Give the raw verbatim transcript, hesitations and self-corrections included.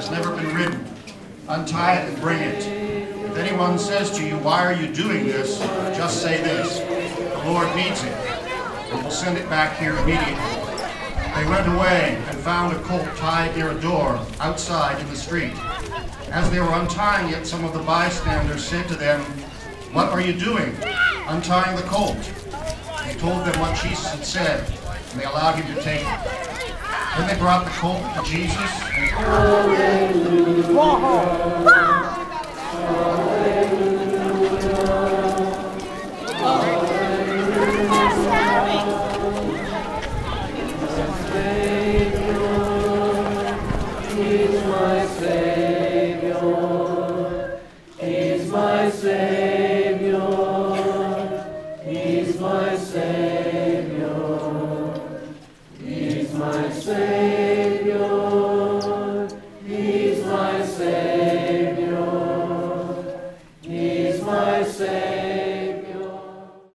has never been ridden. Untie it and bring it. If anyone says to you, why are you doing this? Just say this, the Lord needs it, and we'll send it back here immediately. They went away and found a colt tied near a door outside in the street. As they were untying it, some of the bystanders said to them, what are you doing? Untying the colt. He told them what Jesus had said, and they allowed him to take it. Then they brought the colt to Jesus, and He's my Savior. He's my Savior. He's my Savior. He's my Savior. He's my Savior. He's my Savior.